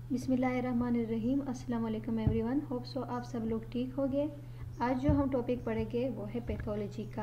बिस्मिल्लाहिर्रहमानिर्रहीम। अस्सलाम वालेकुम एवरीवन। होप सो आप सब लोग ठीक होंगे। आज जो हम टॉपिक पढ़ेंगे वो है पैथोलॉजी का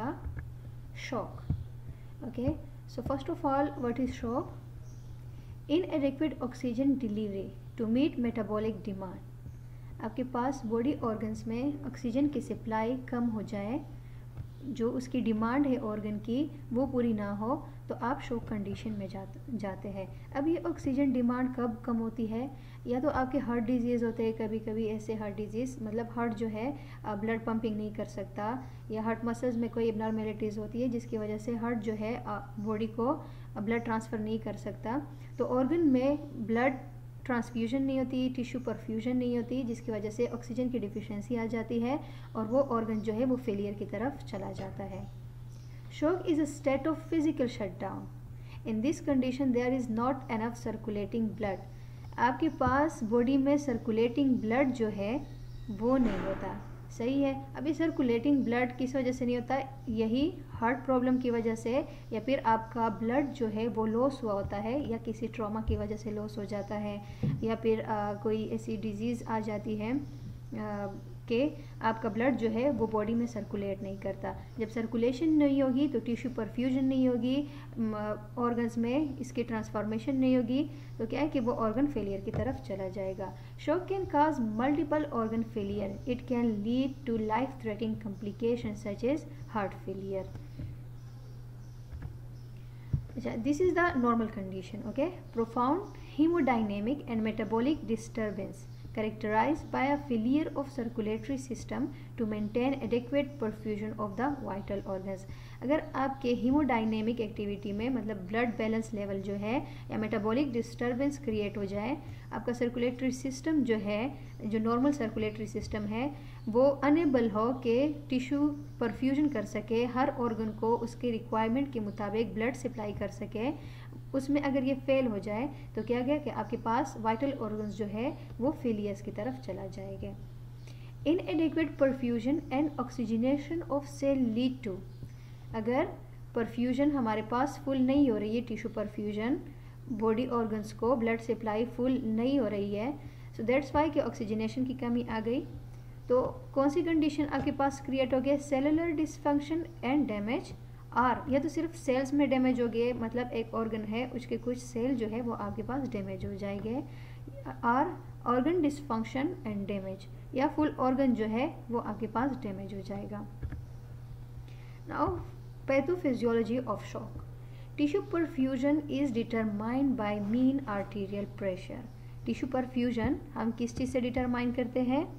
shock. Okay, so first of all what is shock? Inadequate oxygen delivery to meet metabolic demand. आपके पास बॉडी ऑर्गन्स में ऑक्सीजन की सप्लाई कम हो जाए, जो उसकी डिमांड है ऑर्गन की वो पूरी ना हो, तो आप शॉक कंडीशन में जाते हैं। अब ये ऑक्सीजन डिमांड कब कम होती है? या तो आपके हार्ट डिजीज़ होते हैं, कभी कभी ऐसे हार्ट डिजीज़ मतलब हार्ट जो है ब्लड पंपिंग नहीं कर सकता, या हार्ट मसल्स में कोई एबनॉर्मेलिटीज़ होती है जिसकी वजह से हार्ट जो है बॉडी को ब्लड ट्रांसफ़र नहीं कर सकता, तो ऑर्गन में ब्लड ट्रांसफ्यूजन नहीं होती, टिश्यू परफ्यूजन नहीं होती, जिसकी वजह से ऑक्सीजन की डिफिशिएंसी आ जाती है और वो ऑर्गन जो है वो फेलियर की तरफ चला जाता है। Shock is a state of physical shutdown. In this condition there is not enough circulating blood. आपके पास बॉडी में सर्कुलेटिंग ब्लड जो है वो नहीं होता। सही है। अभी सर्कुलेटिंग ब्लड किस वजह से नहीं होता? यही हार्ट प्रॉब्लम की वजह से, या फिर आपका ब्लड जो है वो लॉस हुआ होता है, या किसी ट्रॉमा की वजह से लॉस हो जाता है, या फिर कोई ऐसी डिजीज़ आ जाती है कि आपका ब्लड जो है वो बॉडी में सर्कुलेट नहीं करता। जब सर्कुलेशन नहीं होगी तो टिश्यू परफ्यूजन नहीं होगी, ऑर्गन्स में इसकी ट्रांसफॉर्मेशन नहीं होगी, तो क्या है कि वो ऑर्गन फेलियर की तरफ चला जाएगा। Shock can cause multiple organ failure. It can lead to life threatening complication such as heart failure. This is the normal condition. Okay, profound hemodynamic and metabolic disturbance characterized by a failure of circulatory system to maintain adequate perfusion of the vital organs. अगर आपके हीमोडाइनेमिक activity में मतलब blood balance level जो है या metabolic disturbance create हो जाए, आपका सर्कुलेटरी सिस्टम जो है, जो नॉर्मल सर्कुलेटरी सिस्टम है, वो अनेबल हो कि टिश्यू परफ्यूजन कर सके, हर ऑर्गन को उसके रिक्वायरमेंट के मुताबिक ब्लड सप्लाई कर सके, उसमें अगर ये फेल हो जाए तो क्या गया कि आपके पास वाइटल ऑर्गन्स जो है वो फेलियर्स की तरफ चला जाएगा। Inadequate perfusion and oxygenation of cell lead to, अगर परफ्यूजन हमारे पास फुल नहीं हो रही है, टिश्यू परफ्यूजन बॉडी ऑर्गन्स को ब्लड सप्लाई फुल नहीं हो रही है, सो दैट्स वाई कि ऑक्सीजनेशन की कमी आ गई, तो कौन सी कंडीशन आपके पास क्रिएट हो गया? Cellular dysfunction and damage. Or, या तो सिर्फ सेल्स में डैमेज हो गए, मतलब एक ऑर्गन है उसके कुछ सेल जो है वो आपके पास डैमेज हो जाएंगे। Or organ dysfunction and damage, या फुल ऑर्गन जो है वो आपके पास डैमेज हो जाएगा। Now pathophysiology of shock. Tissue perfusion is determined by mean arterial pressure. Tissue perfusion हम किस चीज़ से डिटरमाइन करते हैं?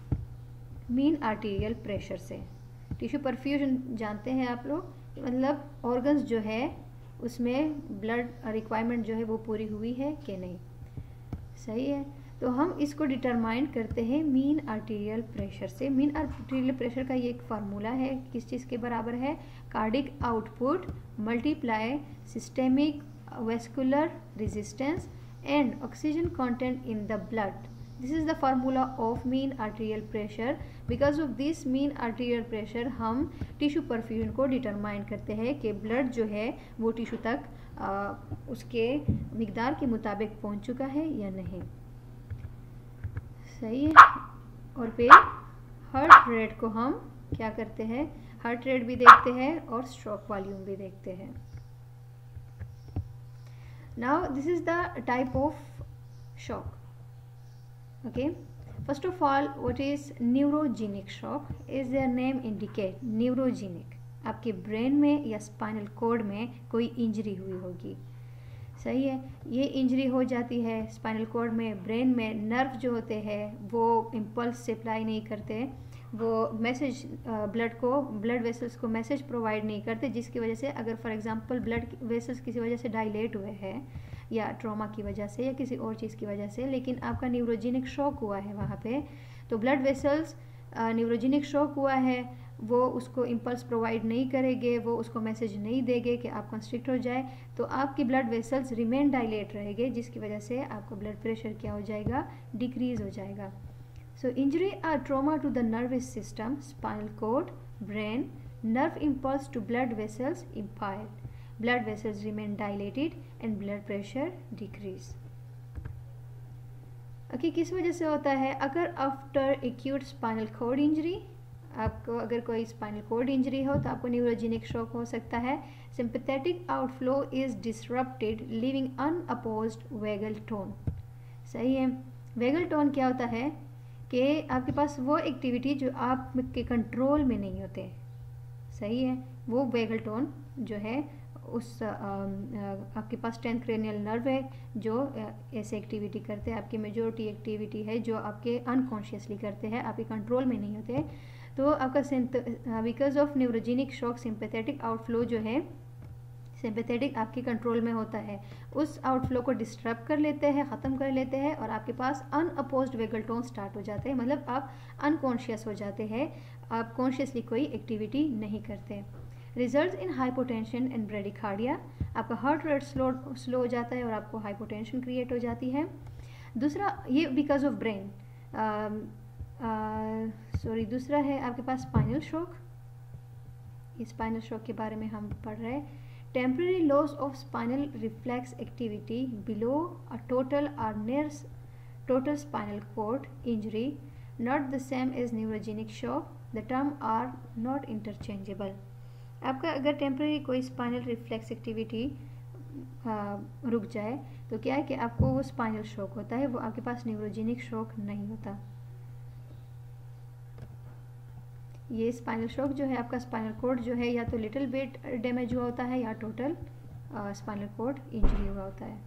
मीन आर्टीरियल प्रेशर से। टिश्यू परफ्यूजन जानते हैं आप लोग, मतलब ऑर्गन्स जो है उसमें ब्लड रिक्वायरमेंट जो है वो पूरी हुई है कि नहीं। सही है, तो हम इसको डिटरमाइन करते हैं मीन आर्टीरियल प्रेशर से। मीन आर्टीरियल प्रेशर का ये एक फार्मूला है, किस चीज़ के बराबर है? Cardiac output multiply systemic vascular resistance and oxygen content in the blood. This is the formula of mean arterial pressure. Because of this mean arterial pressure हम टिश्यू परफ्यूजन को डिटरमाइन करते हैं कि ब्लड जो है वो टिश्यू तक उसके मिकदार के मुताबिक पहुंच चुका है या नहीं। सही है। और फिर हार्ट रेट को हम क्या करते हैं? हार्ट रेट भी देखते हैं और स्ट्रोक वॉल्यूम भी देखते हैं। Now this is the type of shock. Okay, first of all, what is neurogenic shock? Is their name indicate? Neurogenic, आपके ब्रेन में या स्पाइनल कोड में कोई इंजरी हुई होगी। सही है, ये इंजरी हो जाती है स्पाइनल कोड में, ब्रेन में नर्व जो होते हैं वो इम्पल्स सप्लाई नहीं करते, वो मैसेज ब्लड वेसल्स को मैसेज प्रोवाइड नहीं करते, जिसकी वजह से अगर फॉर एग्जांपल ब्लड वेसल्स किसी वजह से डायलेट हुए हैं या ट्रॉमा की वजह से या किसी और चीज़ की वजह से, लेकिन आपका न्यूरोजेनिक शॉक हुआ है वहाँ पे, तो ब्लड वेसल्स न्यूरोजेनिक शॉक हुआ है, वो उसको इम्पल्स प्रोवाइड नहीं करेंगे, वो उसको मैसेज नहीं देंगे कि आप कंस्ट्रिक्ट हो जाए, तो आपकी ब्लड वेसल्स रिमेन डायलेट रहेंगे, जिसकी वजह से आपका ब्लड प्रेशर क्या हो जाएगा? डिक्रीज हो जाएगा। So injury or trauma to the nervous system, spinal cord, brain, nerve impulse to blood vessels impaired, blood vessels remain dilated and blood pressure decrease. Okay, किस वजह से होता है? अगर after acute spinal cord injury, आपको अगर कोई spinal cord injury हो तो आपको न्यूरोजेनिक शॉक हो सकता है। Sympathetic outflow is disrupted leaving unopposed vagal tone. सही है। वेगल टोन क्या होता है कि आपके पास वो एक्टिविटी जो आपके कंट्रोल में नहीं होते। सही है। वो वेगल टोन जो है उस आपके पास 10th क्रेनियल नर्व है जो ऐसे एक्टिविटी करते हैं। आपकी मेजोरिटी एक्टिविटी है जो आपके अनकॉन्शियसली करते हैं, आपके कंट्रोल में नहीं होते। तो आपका because of neurogenic shock sympathetic outflow जो है, सिंपैथेटिक आपके कंट्रोल में होता है, उस आउटफ्लो को डिस्टर्ब कर लेते हैं, ख़त्म कर लेते हैं और आपके पास अनअपोज्ड वेगल टोन स्टार्ट हो जाते हैं। मतलब आप अनकॉन्शियस हो जाते हैं, आप कॉन्शियसली कोई एक्टिविटी नहीं करते। Result in hypotension and bradycardia, आपका हार्ट रेट स्लो हो जाता है और आपको हाइपोटेंशन क्रिएट हो जाती है। दूसरा ये बिकॉज ऑफ ब्रेन, दूसरा है आपके पास स्पाइनल शॉक। इस स्पाइनल शॉक के बारे में हम पढ़ रहे हैं। Temporary loss of spinal reflex activity below a total और near total spinal cord injury, not the same as neurogenic shock, the term are not interchangeable. आपका अगर टेम्पररी कोई स्पाइनल रिफ्लेक्स एक्टिविटी रुक जाए तो क्या है कि आपको वो स्पाइनल शॉक होता है, वो आपके पास न्यूरोजेनिक शॉक नहीं होता। ये स्पाइनल शॉक जो है आपका स्पाइनल कॉर्ड जो है या तो लिटिल बिट डैमेज हुआ होता है या टोटल स्पाइनल कॉर्ड इंजरी हुआ होता है।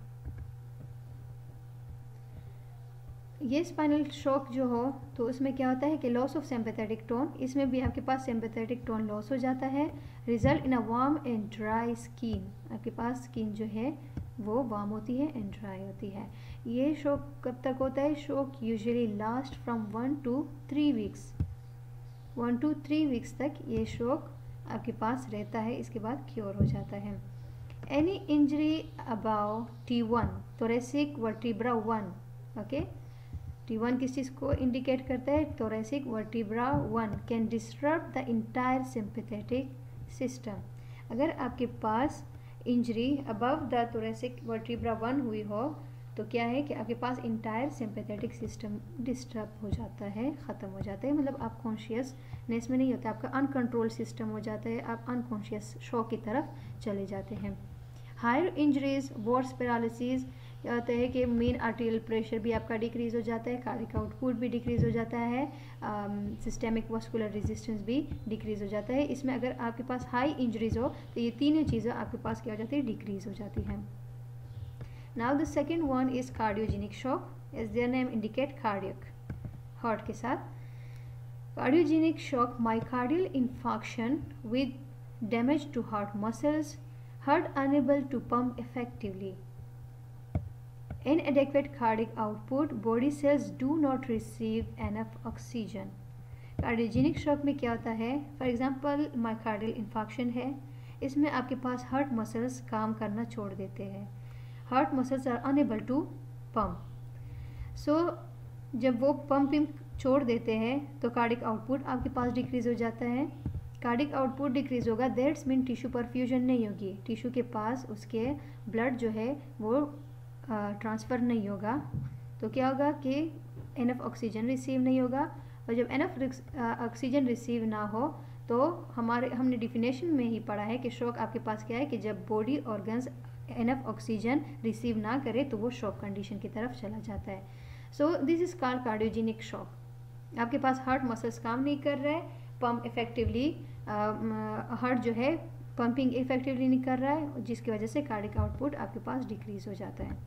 ये स्पाइनल शॉक जो हो तो उसमें क्या होता है कि लॉस ऑफ सिंपैथेटिक टोन, इसमें भी आपके पास सिंपैथेटिक टोन लॉस हो जाता है। Result in a warm and dry skin, आपके पास स्किन जो है वो वार्म होती है एंड ड्राई होती है। ये शॉक कब तक होता है? Shock usually last from 1 to 3 weeks, 1 to 3 weeks तक ये शॉक आपके पास रहता है, इसके बाद क्योर हो जाता है। Any injury above T1 thoracic vertebra 1, okay, T1 किस चीज़ को इंडिकेट करता है? thoracic vertebra 1 can disturb the entire sympathetic system. अगर आपके पास injury above the thoracic vertebra 1 हुई हो तो क्या है कि आपके पास इंटायर सिंपैथेटिक सिस्टम डिस्टर्ब हो जाता है, ख़त्म हो जाता है। मतलब आप कॉन्शियसनेस में नहीं होते, आपका अनकंट्रोल सिस्टम हो जाता है, आप अनकॉन्शियस शॉक की तरफ चले जाते हैं। हायर इंजरीज, वर्स पैरालिसिस, क्या होता है कि मेन आर्टेरियल प्रेशर भी आपका डिक्रीज हो जाता है, कार्डिक आउटपुट भी डिक्रीज हो जाता है, सिस्टेमिक वास्कुलर रेजिस्टेंस भी डिक्रीज हो जाता है। इसमें अगर आपके पास हाई इंजरीज हो तो ये तीनों चीज़ें आपके पास क्या हो जाती है? डिक्रीज हो जाती हैं। Now the second one is cardiogenic shock, as their name indicate cardiac, heart के साथ। Cardiogenic shock, myocardial infarction with damage to heart muscles, heart unable to pump effectively, inadequate cardiac output, body cells do not receive enough oxygen। Cardiogenic shock में क्या होता है? For example myocardial infarction है, इसमें आपके पास हार्ट मसल्स काम करना छोड़ देते हैं, heart muscles are unable to pump. So जब वो पंपिंग छोड़ देते हैं तो कार्डिक आउटपुट आपके पास डिक्रीज हो जाता है। कार्डिक आउटपुट डिक्रीज होगा, दैट्स मीन टिश्यू परफ्यूजन नहीं होगी, टिश्यू के पास उसके ब्लड जो है वो ट्रांसफ़र नहीं होगा। तो क्या होगा कि इनफ ऑक्सीजन रिसीव नहीं होगा, और जब इनफ ऑक्सीजन रिसीव ना हो तो हमने डिफिनेशन में ही पढ़ा है कि शॉक आपके पास क्या है कि जब body organs enough oxygen receive ना करे तो वो शॉक कंडीशन की तरफ चला जाता है। So this is called cardiogenic shock. आपके पास हार्ट मसल्स काम नहीं कर रहा है, पंप इफेक्टिवली हार्ट जो है पंपिंग इफेक्टिवली नहीं कर रहा है, जिसकी वजह से कार्डिक आउटपुट आपके पास डिक्रीज हो जाता है।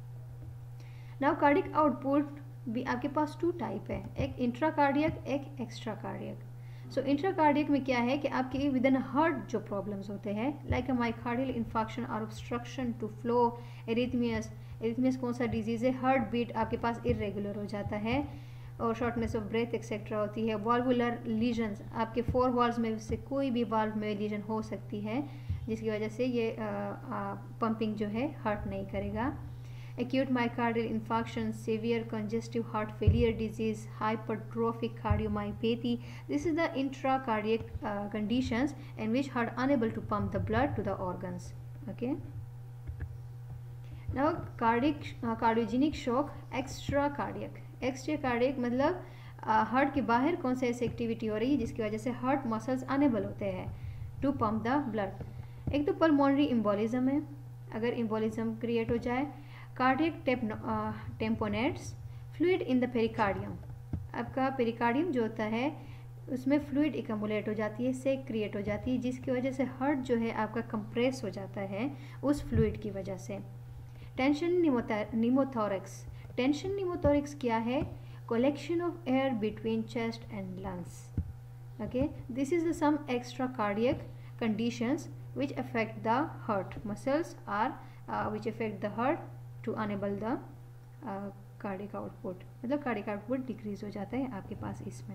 नाउ कार्डिक आउटपुट भी आपके पास 2 टाइप है, एक इंट्राकार्डियक, एक एक्स्ट्रा कार्डियक। सो इंट्राकार्डियक में क्या है कि आपके विद इन हार्ट जो प्रॉब्लम्स होते हैं लाइक अ मायोकार्डियल इन्फार्क्शन और ऑब्स्ट्रक्शन टू फ्लो, एरिथमियस कौन सा डिजीज़ है, हार्ट बीट आपके पास इरेगुलर हो जाता है और शॉर्टनेस ऑफ ब्रेथ एक्सेट्रा होती है। वाल्वुलर लीजन्स, आपके 4 वाल्व्स में से कोई भी वाल्व में लीजन हो सकती है जिसकी वजह से ये पंपिंग जो है हार्ट नहीं करेगा। Acute myocardial infarction, severe congestive heart failure disease, hypertrophic cardiomyopathy. This is the intracardiac conditions in which heart unable to pump the blood to the organs. Okay. Now cardiogenic shock extra cardiac मतलब heart के बाहर कौन सा ऐसी activity हो रही है जिसकी वजह से हार्ट मसल्स अनेबल होते हैं टू पंप द ब्लड। एक तो पल्मोनरी एम्बोलिज्म है, अगर एम्बोलिज्म क्रिएट हो जाए। Cardiac tamponades, fluid in the pericardium, आपका पेरिकार्डियम जो होता है उसमें फ्लूइड एकमुलेट हो जाती है, सेक क्रिएट हो जाती है, जिसकी वजह से हार्ट जो है आपका कंप्रेस हो जाता है उस फ्लूइड की वजह से। टेंशन निमोथोरैक्स, टेंशन निमोथोरैक्स क्या है? collection of air between chest and lungs. Okay, this is the some extra cardiac conditions which affect the heart muscles or which affect the heart to enable the cardiac output, मतलब cardiac output decrease हो जाता है आपके पास इसमें।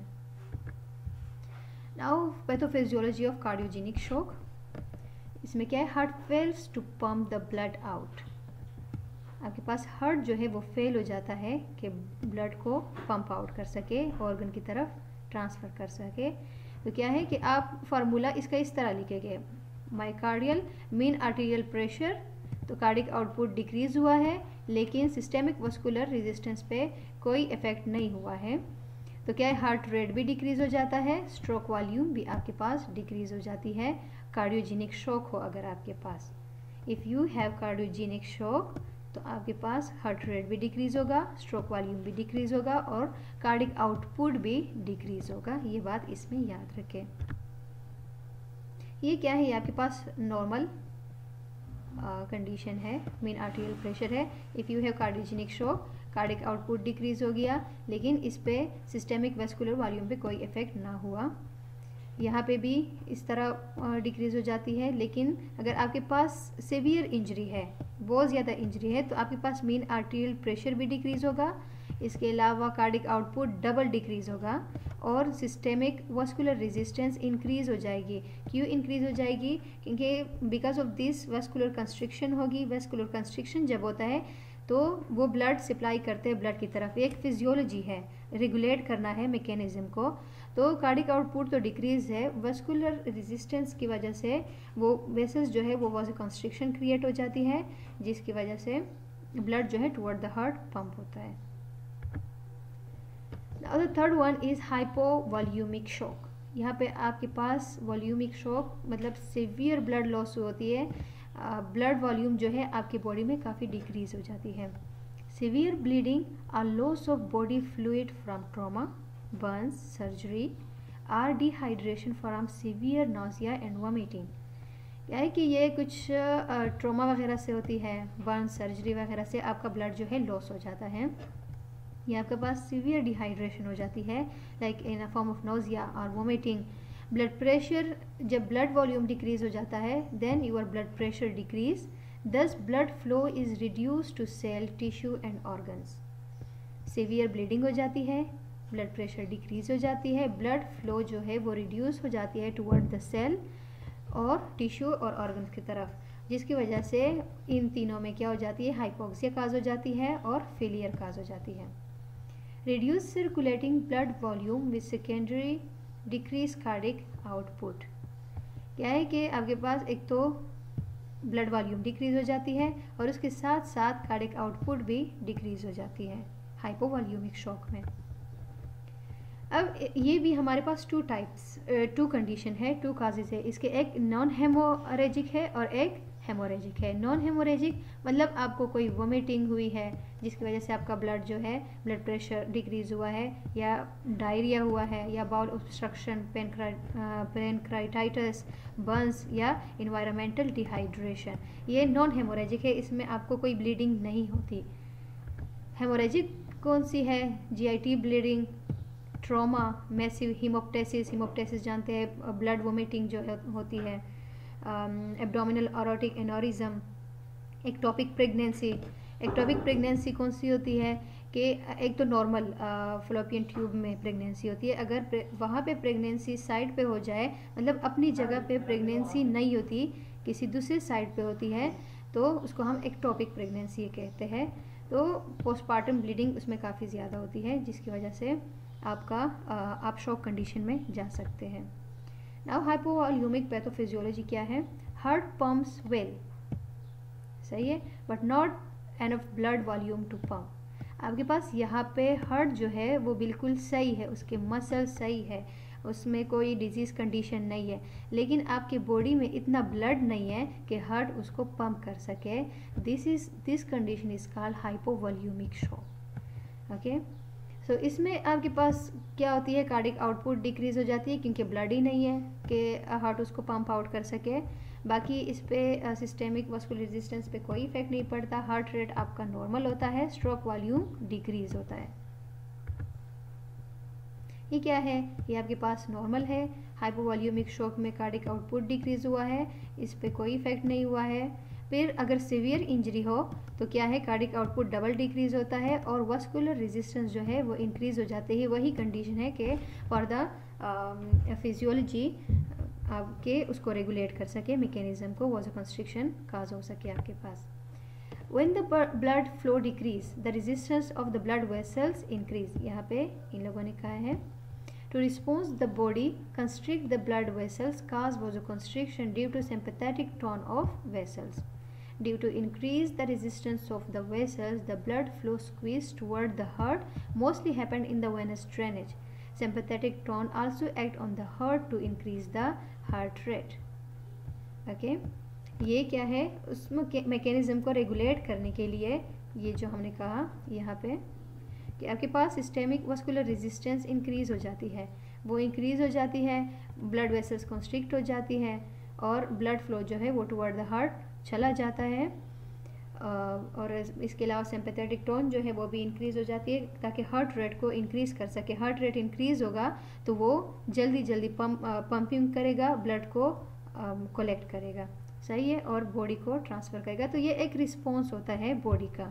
Now pathophysiology of cardiogenic shock, इसमें क्या है? heart fails to pump the blood out, आपके पास हार्ट जो है वो फेल हो जाता है कि ब्लड को पंप आउट कर सके, ऑर्गन की तरफ ट्रांसफ़र कर सके। तो क्या है कि आप फार्मूला इसका इस तरह लिखेंगे, माइकार्डियल मीन आर्टीरियल प्रेशर, तो कार्डिक आउटपुट डिक्रीज़ हुआ है लेकिन सिस्टेमिक वस्कुलर रेजिस्टेंस पे कोई इफेक्ट नहीं हुआ है। तो क्या है? हार्ट रेट भी डिक्रीज़ हो जाता है, स्ट्रोक वॉल्यूम भी आपके पास डिक्रीज़ हो जाती है कार्डियोजेनिक शॉक हो अगर आपके पास। If you have cardiogenic shock तो आपके पास हार्ट रेट भी डिक्रीज़ होगा, स्ट्रोक वॉल्यूम भी डिक्रीज़ होगा और कार्डिक आउटपुट भी डिक्रीज़ होगा। ये बात इसमें याद रखें। ये क्या है? ये आपके पास नॉर्मल कंडीशन है, मीन आर्टेरियल प्रेशर है। If you have cardiogenic shock, cardiac output decrease हो गया लेकिन इस पे सिस्टेमिक वेस्कुलर वॉल्यूम पे कोई इफेक्ट ना हुआ। यहाँ पे भी इस तरह डिक्रीज़ हो जाती है, लेकिन अगर आपके पास सीवियर इंजरी है, बहुत ज़्यादा इंजरी है, तो आपके पास मीन आर्टेरियल प्रेशर भी डिक्रीज़ होगा, इसके अलावा कार्डिक आउटपुट डबल डिक्रीज़ होगा और सिस्टेमिक वस्कुलर रेजिस्टेंस इंक्रीज़ हो जाएगी। क्यों इंक्रीज़ हो जाएगी? क्योंकि because of this vascular constriction होगी। वेस्कुलर कंस्ट्रिक्शन जब होता है तो वो ब्लड सप्लाई करते हैं ब्लड की तरफ, एक फिजियोलॉजी है, रेगुलेट करना है मैकेनिज्म को। तो कार्डिक आउटपुट तो डिक्रीज़ है, वेस्कुलर रेजिस्टेंस की वजह से वो वेसल्स जो है वो वाज कंस्ट्रिक्शन क्रिएट हो जाती है जिसकी वजह से ब्लड जो है टुवर्ड द हार्ट पंप होता है। Now the third one is hypovolumic shock। यहाँ पे आपके पास वॉल्यूमिक शॉक मतलब सीवियर ब्लड लॉस होती है, ब्लड वॉल्यूम जो है आपकी बॉडी में काफ़ी डिक्रीज हो जाती है। Severe bleeding or loss of body fluid from trauma, burns, surgery or dehydration from severe nausea and vomiting. क्या है कि ये कुछ ट्रॉमा वगैरह से होती है, बर्न, सर्जरी वगैरह से आपका ब्लड जो है लॉस हो जाता है, या आपके पास सीवियर डिहाइड्रेशन हो जाती है like in a form of nausea और वोमिटिंग। ब्लड प्रेशर, जब ब्लड वॉल्यूम डिक्रीज हो जाता है then your blood pressure decrease, thus blood flow is reduce to cell, tissue and organs. Severe bleeding हो जाती है, ब्लड प्रेशर डिक्रीज हो जाती है, ब्लड फ्लो जो है वो रिड्यूस हो जाती है टुवर्ड द सेल और टिश्यू और ऑर्गन्स की तरफ, जिसकी वजह से इन तीनों में क्या हो जाती है? हाइपोक्सिया काज हो जाती है और फेलियर काज हो जाती है। Reduce circulating blood volume with secondary decreased cardiac output। क्या है कि आपके पास एक तो ब्लड वॉल्यूम डिक्रीज हो जाती है और उसके साथ साथ कार्डिक आउटपुट भी डिक्रीज हो जाती है हाइपोवॉल्यूमिक शॉक में। अब ये भी हमारे पास टू कंडीशन है, टू काजेज है इसके, एक नॉन हेमोरेजिक है और एक हेमोरेजिक है। नॉन हेमोरेजिक मतलब आपको कोई वोमिटिंग हुई है जिसकी वजह से आपका ब्लड जो है ब्लड प्रेशर डिक्रीज हुआ है, या डायरिया हुआ है, या बाउल ऑब्स्ट्रक्शन, पेनक्राइटाइटिस, बर्न्स या इन्वायरमेंटल डिहाइड्रेशन, ये नॉन हेमोरेजिक है, इसमें आपको कोई ब्लीडिंग नहीं होती। हेमोरेजिक कौन सी है? GIT bleeding, trauma, massive haemoptysis जानते हैं, ब्लड वोमिटिंग जो है होती है, abdominal aortic aneurysm, ectopic pregnancy. Ectopic pregnancy कौन सी होती है कि एक तो नॉर्मल फलोपियन ट्यूब में प्रेगनेंसी होती है, अगर वहाँ पे प्रेगनेंसी साइड पे हो जाए, मतलब अपनी जगह पे प्रेगनेंसी नहीं होती, किसी दूसरे साइड पे होती है, तो उसको हम एक्टोपिक प्रेगनेंसी कहते हैं। तो पोस्टपार्टम ब्लीडिंग उसमें काफ़ी ज़्यादा होती है जिसकी वजह से आप शॉक कंडीशन में जा सकते हैं। नाउ हाइपोवॉल्यूमिक पैथोफिजियोलॉजी क्या है? हार्ट पंप्स वेल, सही है, but not enough blood volume to pump. आपके पास यहाँ पे हार्ट जो है वो बिल्कुल सही है, उसके मसल सही है, उसमें कोई डिजीज़ कंडीशन नहीं है, लेकिन आपकी बॉडी में इतना ब्लड नहीं है कि हार्ट उसको पंप कर सके। This condition is called hypovolaemic shock. Okay, so इसमें आपके पास क्या होती है, कार्डिक आउटपुट डिक्रीज़ हो जाती है क्योंकि ब्लड ही नहीं है कि हार्ट उसको पंप आउट कर सके। बाकी इस पे सिस्टेमिक वास्कुलर रेजिस्टेंस पे कोई इफेक्ट नहीं पड़ता, हार्ट रेट आपका नॉर्मल होता है, स्ट्रोक वॉल्यूम डिक्रीज़ होता है। ये क्या है, ये आपके पास नॉर्मल है। हाइपोवॉल्यूमिक शॉक में कार्डिक आउटपुट डिक्रीज़ हुआ है, इस पे कोई इफेक्ट नहीं हुआ है। फिर अगर सीवियर इंजरी हो तो क्या है, कार्डिक आउटपुट डबल डिक्रीज़ होता है और वास्कुलर रेजिस्टेंस जो है वो इंक्रीज़ हो जाते हैं। वही कंडीशन है कि फॉर द फिजियोलॉजी आपके उसको रेगुलेट कर सके, मैकेनिज्म को वासोकंस्ट्रिक्शन काज हो सके आपके पास। When the blood flow decrease, the resistance of the blood vessels increase। यहाँ पे इन लोगों ने कहा है to respond the body constrict the blood vessels cause vasoconstriction due to sympathetic tone of vessels. Due to increase the resistance of the vessels, the blood flow squeeze toward the heart mostly happen in the venous drainage. Sympathetic tone also act on the heart to increase the heart rate. Okay? ये क्या है, उस mechanism को regulate करने के लिए ये जो हमने कहा यहाँ पे कि आपके पास सिस्टेमिक वास्कुलर रेजिस्टेंस इंक्रीज़ हो जाती है, वो इंक्रीज़ हो जाती है, ब्लड वेसल्स कॉन्स्ट्रिक्ट हो जाती है और ब्लड फ्लो जो है वो टुवर्ड द हार्ट चला जाता है। और इसके अलावा सिंपैथेटिक टोन जो है वो भी इंक्रीज़ हो जाती है ताकि हार्ट रेट को इंक्रीज़ कर सके। हार्ट रेट इंक्रीज़ होगा तो वो जल्दी जल्दी पंपिंग करेगा, ब्लड को कलेक्ट करेगा, सही है, और बॉडी को ट्रांसफ़र करेगा। तो ये एक रिस्पॉन्स होता है बॉडी का।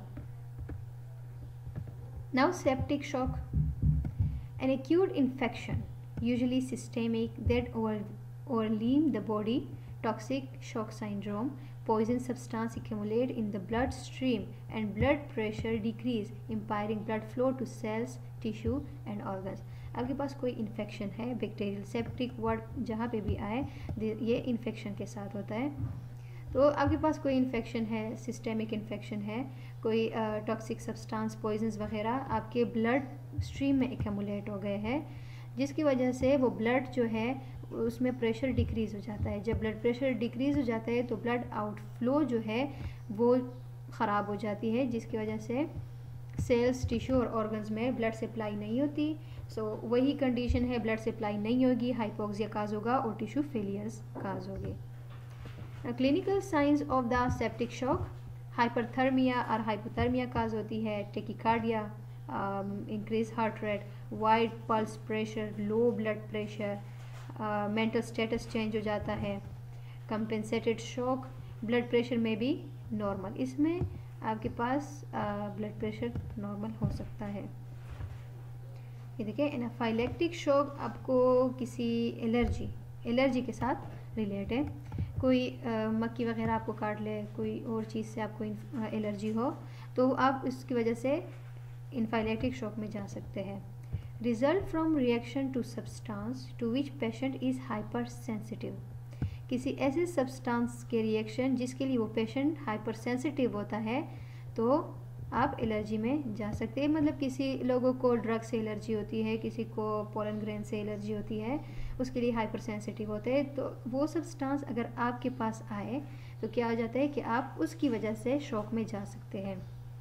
Now septic shock, an acute infection, usually systemic, that overwhelm the body. Toxic shock syndrome, poison substance accumulate in the bloodstream and blood pressure decrease, impairing blood flow to cells, tissue and organs। आपके पास कोई infection है, bacterial septic word जहाँ पे भी आए ये infection के साथ होता है। तो आपके पास कोई इन्फेक्शन है, सिस्टेमिक इन्फेक्शन है, कोई टॉक्सिक सब्सटेंस पॉइजन्स वगैरह आपके ब्लड स्ट्रीम में एक्यूमुलेट हो गए हैं, जिसकी वजह से वो ब्लड जो है उसमें प्रेशर डिक्रीज़ हो जाता है। जब ब्लड प्रेशर डिक्रीज़ हो जाता है तो ब्लड आउटफ्लो जो है वो ख़राब हो जाती है, जिसकी वजह से सेल्स, टिश्यू और ऑर्गन्स में ब्लड सप्लाई नहीं होती। सो वही कंडीशन है, ब्लड सप्लाई नहीं होगी, हाइपोक्सिया काज होगा और टिश्यू फेलियर्स काज होगी। Clinical signs of the septic shock, hyperthermia और हाइपोथर्मिया काज होती है, tachycardia, increase heart rate, wide pulse pressure, low blood pressure, mental status change हो जाता है, कंपेंसेटेड शॉक, ब्लड प्रेशर में भी नॉर्मल, इसमें आपके पास ब्लड प्रेशर नॉर्मल हो सकता है। ये देखिए एनाफाइलेक्टिक शॉक आपको किसी एलर्जी के साथ रिलेट है, कोई मक्खी वगैरह आपको काट ले, कोई और चीज़ से आपको एलर्जी हो तो आप इसकी वजह से एनाफाइलेक्टिक शॉक में जा सकते हैं। Result from reaction to substance to which patient is hyper sensitive, किसी ऐसे सब्सटेंस के रिएक्शन जिसके लिए वो पेशेंट हाइपर सेंसिटिव होता है तो आप एलर्जी में जा सकते हैं। मतलब किसी लोगों को ड्रग से एलर्जी होती है, किसी को पोलन ग्रेन से एलर्जी होती है, उसके लिए हाइपर सेंसिटिव होते हैं, तो वो सब्सटेंस अगर आपके पास आए तो क्या हो जाता है कि आप उसकी वजह से शॉक में जा सकते हैं।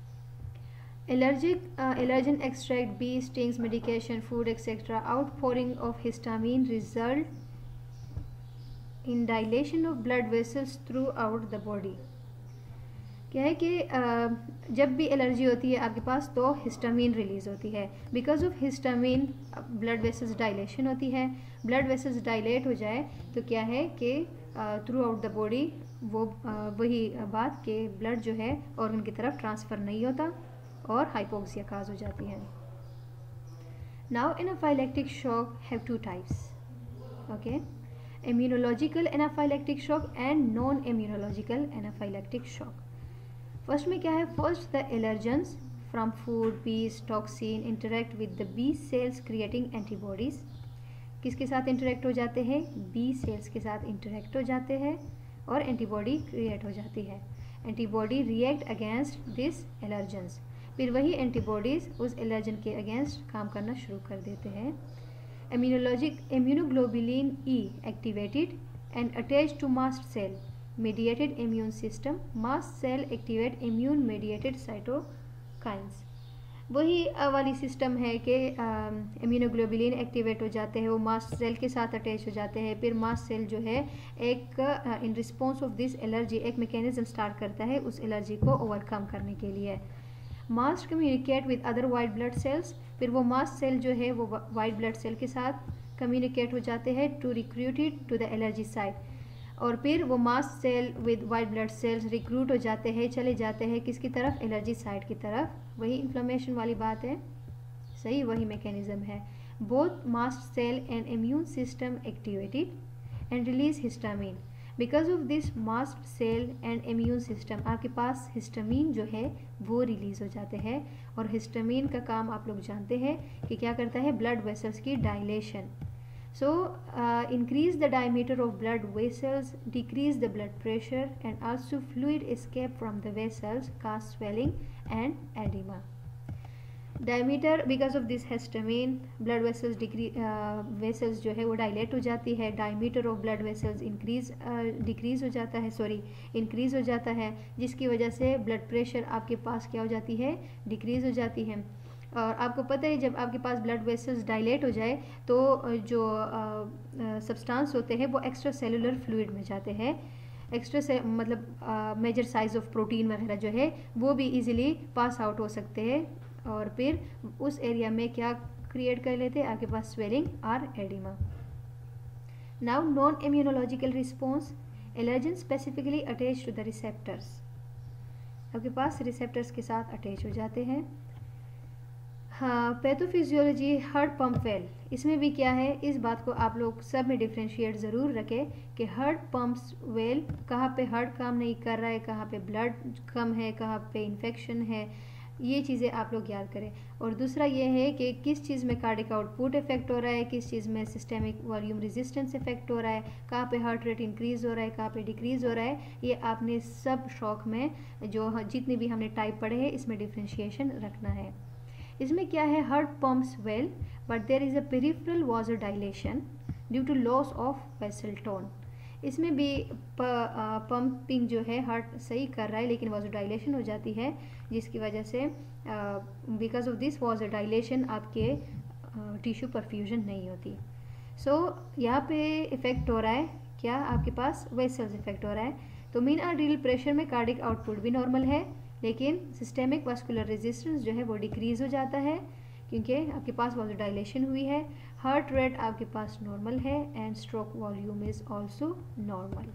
Allergen extract, bee stings, medication, food etcetera, outpouring of histamine result in dilation of blood vessels throughout the body. क्या है कि जब भी एलर्जी होती है आपके पास तो हिस्टामिन रिलीज़ होती है, because of histamine blood vessels dilation होती है, ब्लड वेसल्स डायलेट हो जाए तो क्या है कि थ्रू आउट द बॉडी वो वही बात कि ब्लड जो है ऑर्गन की तरफ ट्रांसफ़र नहीं होता और हाइपोक्सिया काज हो जाती है। Now anaphylactic shock have two types, okay, immunological anaphylactic shock and non immunological anaphylactic shock. First में क्या है, first the allergens from food, bees, toxin interact with the B cells creating antibodies. किसके साथ interact हो जाते हैं, B sales के साथ इंटरेक्ट हो जाते हैं और एंटीबॉडी क्रिएट हो जाती है। Antibody react against this allergens. फिर वही एंटीबॉडीज़ उस एलर्जन के अगेंस्ट काम करना शुरू कर देते हैं। Immunoglobulin E activated and attach to mast cell mediated immune system, mast cell activate immune mediated cytokines। वही वाली सिस्टम है कि इम्यूनोग्लोबुलिन एक्टिवेट हो जाते हैं, वो मास्ट सेल के साथ अटैच हो जाते हैं। फिर मास्ट सेल जो है एक in response of this allergy एक मैकेनिज्म स्टार्ट करता है उस एलर्जी को ओवरकम करने के लिए। Mast communicate with other white blood cells, फिर वो मास्ट सेल जो है वो वाइट ब्लड सेल के साथ कम्युनिकेट हो जाते हैं to recruited to the allergy site. और फिर वो mast cell with white blood cells recruit हो जाते हैं, चले जाते हैं किसकी तरफ, एलर्जी साइट की तरफ। वही इन्फ्लेमेशन वाली बात है, सही वही मैकेनिज्म है। Both mast cell and immune system activated and release histamine. Because of this mast cell and immune system आपके पास हिस्टामिन जो है वो रिलीज हो जाते हैं। और हिस्टामिन का काम आप लोग जानते हैं कि क्या करता है, ब्लड वेसल्स की dilation. So increase the diameter of blood vessels, decrease the blood pressure and also fluid escape from the vessels cause swelling and edema. Diameter because of this histamine blood vessels vessels जो है वो dilate हो जाती है। diameter of blood vessels decrease हो जाता है, increase हो जाता है, जिसकी वजह से blood pressure आपके पास क्या हो जाती है, decrease हो जाती है। और आपको पता है जब आपके पास ब्लड वेसल्स डायलेट हो जाए तो जो सब्सटेंस होते हैं वो एक्स्ट्रा सेलुलर फ्लूइड में जाते हैं। एक्स्ट्रा से मतलब मेजर साइज ऑफ प्रोटीन वगैरह जो है वो भी इजीली पास आउट हो सकते हैं और फिर उस एरिया में क्या क्रिएट कर लेते हैं, आपके पास स्वेलिंग और oedema. Now non immunological response, allergen specifically attach to the receptors, आपके पास रिसेप्टर्स के साथ अटैच हो जाते हैं। हाँ, पैथोफिजियोलॉजी हार्ट पंप वेल, इसमें भी क्या है, इस बात को आप लोग सब में डिफ्रेंशिएट ज़रूर रखें कि हार्ट पंप्स वेल कहाँ पे हार्ट काम नहीं कर रहा है, कहाँ पे ब्लड कम है, कहाँ पे इन्फेक्शन है, ये चीज़ें आप लोग याद करें। और दूसरा ये है कि किस चीज़ में कार्डिक आउटपुट इफेक्ट हो रहा है, किस चीज़ में सिस्टेमिक वॉल्यूम रेजिस्टेंस इफेक्ट हो रहा है, कहाँ पे हार्ट रेट इंक्रीज़ हो रहा है, कहाँ पे डिक्रीज़ हो रहा है, ये आपने सब शौक में जो जितने भी हमने टाइप पढ़े हैं इसमें डिफ्रेंशिएशन रखना है। इसमें क्या है, heart pumps well but there is a peripheral vasodilation due to loss of vessel tone. इसमें भी पंपिंग जो है हार्ट सही कर रहा है लेकिन वासोडाइलेशन हो जाती है, जिसकी वजह से बिकॉज ऑफ दिस वासोडाइलेशन आपके टिश्यू परफ्यूजन नहीं होती। सो यहाँ पे इफ़ेक्ट हो रहा है क्या, आपके पास वेसल्स इफेक्ट हो रहा है। तो मीन आर्टरियल प्रेशर में कार्डिक आउटपुट भी नॉर्मल है लेकिन सिस्टेमिक वास्कुलर रेजिस्टेंस जो है वो डिक्रीज हो जाता है क्योंकि आपके पास वासोडाइलेशन हुई है। हार्ट रेट आपके पास नॉर्मल है and stroke volume is also normal.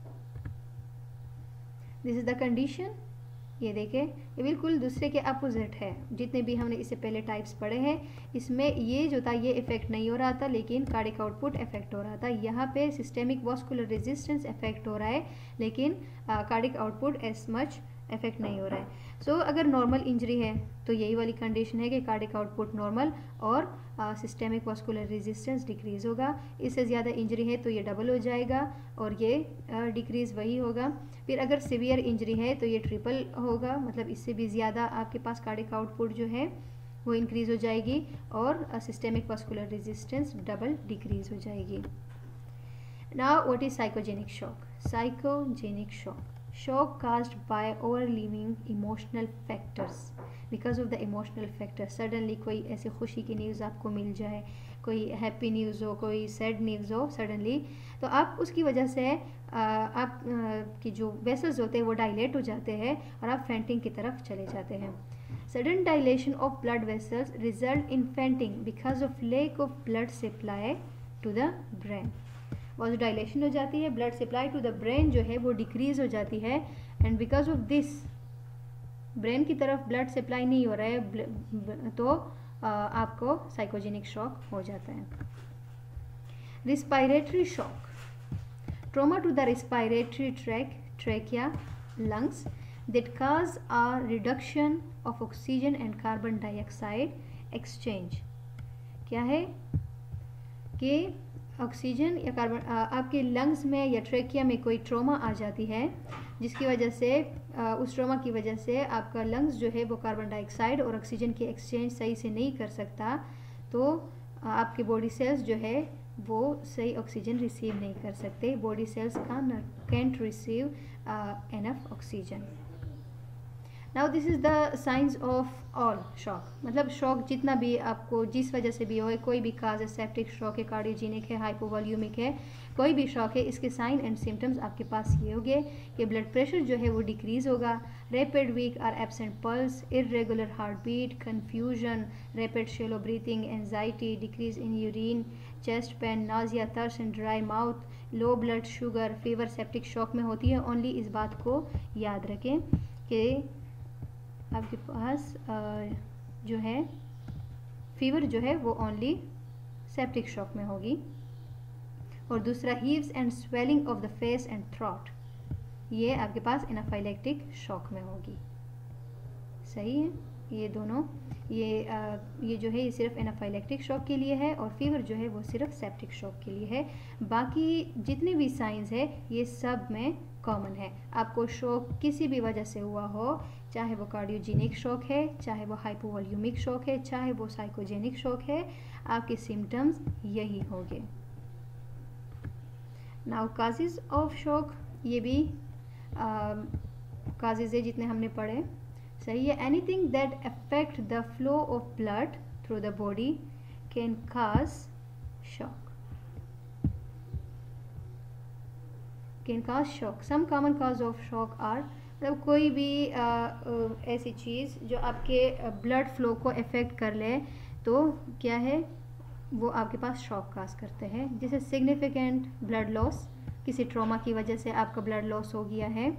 This is the condition. ये देखें, ये बिल्कुल दूसरे के अपोजिट है। जितने भी हमने इससे पहले टाइप्स पढ़े हैं इसमें ये जो था ये इफेक्ट नहीं हो रहा था लेकिन कार्डिक आउटपुट इफेक्ट हो रहा था। यहाँ पे सिस्टेमिक वास्कुलर रेजिस्टेंस इफेक्ट हो रहा है लेकिन cardiac output as much effect नहीं हो रहा है। सो अगर नॉर्मल इंजरी है तो यही वाली कंडीशन है कि कार्डिक आउटपुट नॉर्मल और सिस्टेमिक वास्कुलर रेजिस्टेंस डिक्रीज होगा। इससे ज़्यादा इंजरी है तो ये डबल हो जाएगा और ये डिक्रीज वही होगा। फिर अगर सिवियर इंजरी है तो ये ट्रिपल होगा, मतलब इससे भी ज़्यादा आपके पास कार्डिक आउटपुट जो है वो इंक्रीज हो जाएगी और systemic vascular resistance double decrease हो जाएगी। Now what is psychogenic shock? Psychogenic shock caused by overwhelming emotional factors, because of the emotional factors suddenly कोई ऐसे खुशी की न्यूज़ आपको मिल जाए, कोई हैप्पी न्यूज़ हो, कोई सैड न्यूज़ हो सडनली, तो आप उसकी वजह से आप की जो वेसल्स होते हैं वो डायलेट हो जाते हैं और आप फेंटिंग की तरफ चले जाते हैं। Sudden dilation of blood vessels result in fainting because of lack of blood supply to the brain. Vasodilation हो जाती है, blood supply to the brain जो है वो डिक्रीज हो जाती है and because of this brain की तरफ ब्लड सप्लाई नहीं हो रहा है तो आपको साइकोजेनिक शॉक हो जाता है। Respiratory shock, trauma to the respiratory trachea lungs that cause a reduction of oxygen and carbon dioxide exchange. क्या है कि ऑक्सीजन या कार्बन आपके लंग्स में या ट्रेकिया में कोई ट्रॉमा आ जाती है जिसकी वजह से उस ट्रॉमा की वजह से आपका लंग्स जो है वो कार्बन डाइऑक्साइड और ऑक्सीजन की एक्सचेंज सही से नहीं कर सकता, तो आपके बॉडी सेल्स जो है वो सही ऑक्सीजन रिसीव नहीं कर सकते. Body cells can't receive enough oxygen. Now this is the science of all shock. मतलब शॉक जितना भी आपको जिस वजह से भी हो, कोई भी काज है, सेप्टिक शॉक है, कार्डियोजेनिक है, हाइपोवॉल्यूमिक है, कोई भी शॉक है, इसके साइन एंड सिम्टम्स आपके पास ये होंगे कि ब्लड प्रेशर जो है वो डिक्रीज होगा, रैपिड वीक और absent pulse, irregular heart beat, confusion, rapid shallow breathing, anxiety, decrease in urine, chest pain, nausea, thirst and dry mouth, low blood sugar, fever septic shock में होती है. Only इस बात को याद रखें कि आपके पास जो है फीवर जो है वो ओनली सेप्टिक शॉक में होगी. और दूसरा hives and swelling of the face and throat, ये आपके पास एनाफाइलेक्टिक शॉक में होगी. सही है. ये दोनों ये जो है ये सिर्फ एनाफाइलेक्टिक शॉक के लिए है और फीवर जो है वो सिर्फ सेप्टिक शॉक के लिए है. बाकी जितने भी साइंस है ये सब में कॉमन है. आपको शॉक किसी भी वजह से हुआ हो, चाहे वो कार्डियोजेनिक शॉक है, चाहे वो हाइपोवॉल्यूमिक शॉक है, चाहे वो साइकोजेनिक शॉक है, आपके सिम्टम्स यही होंगे. नाउ काजेज ऑफ शॉक, ये भी काजेज है जितने हमने पढ़े. सही है. Anything that affect the flow of blood through the body can cause shock. Can cause shock. Some common cause of shock are, मतलब कोई भी ऐसी चीज़ जो आपके ब्लड फ्लो को अफेक्ट कर ले तो क्या है वो आपके पास शॉक काज करते हैं. जैसे सिग्निफिकेंट ब्लड लॉस, किसी ट्रॉमा की वजह से आपका ब्लड लॉस हो गया है.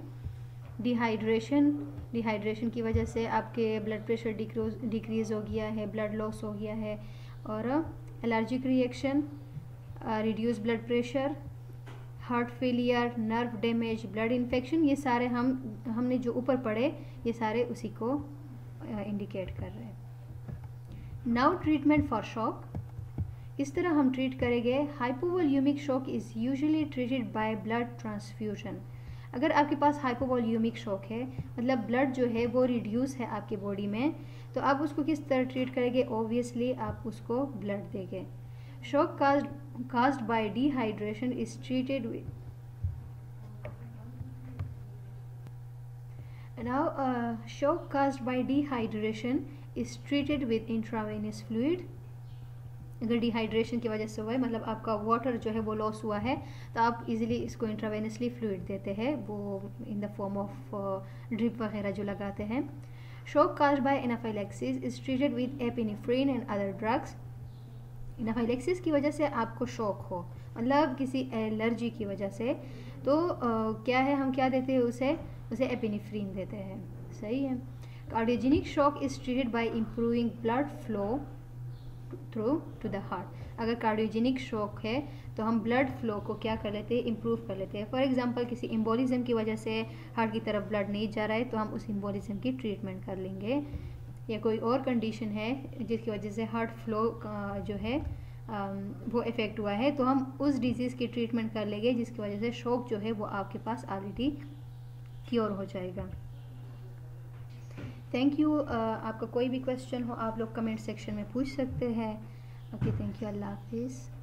डिहाइड्रेशन की वजह से आपके ब्लड प्रेशर डिक्रीज हो गया है, ब्लड लॉस हो गया है. और allergic reaction, reduce blood pressure, heart failure, nerve damage, blood infection, ये सारे हमने जो ऊपर पढ़े ये सारे उसी को इंडिकेट कर रहे हैं. Now treatment for shock. इस तरह हम ट्रीट करेंगे. Hypovolaemic shock is usually treated by blood transfusion. अगर आपके पास हाइपोवॉल्यूमिक शॉक है, मतलब ब्लड जो है वो रिड्यूस है आपकी बॉडी में, तो आप उसको किस तरह ट्रीट करेंगे? ऑब्वियसली आप उसको ब्लड देंगे. Shock caused by dehydration is treated with. Now, shock caused by dehydration is treated with intravenous fluid. अगर डिहाइड्रेशन की वजह से हुआ है, मतलब आपका वाटर जो है वो लॉस हुआ है, तो आप इजीली इसको इंट्रावेनसली फ्लूइड देते हैं, वो in the form of drip वगैरह जो लगाते हैं. Shock caused by anaphylaxis is treated with epinephrine and other drugs. Anaphylaxis की वजह से आपको शॉक हो, मतलब किसी एलर्जी की वजह से, तो क्या है, हम क्या देते हैं उसे एपिनेफ्रिन देते हैं. सही है. Cardiogenic shock is treated by improving blood flow through to the heart. अगर कार्डियोजेनिक शॉक है तो हम ब्लड फ्लो को क्या कर लेते हैं? इम्प्रूव कर लेते हैं. फॉर एग्जांपल किसी एम्बोलिज्म की वजह से हार्ट की तरफ ब्लड नहीं जा रहा है, तो हम उस एम्बोलिज्म की ट्रीटमेंट कर लेंगे. या कोई और कंडीशन है जिसकी वजह से हार्ट फ्लो जो है वो इफ़ेक्ट हुआ है, तो हम उस डिजीज़ की ट्रीटमेंट कर लेंगे जिसकी वजह से शॉक जो है वो आपके पास ऑलरेडी क्योर हो जाएगा. Thank you. आपका कोई भी क्वेश्चन हो आप लोग कमेंट सेक्शन में पूछ सकते हैं. Okay, thank you. अल्लाह हाफिज़.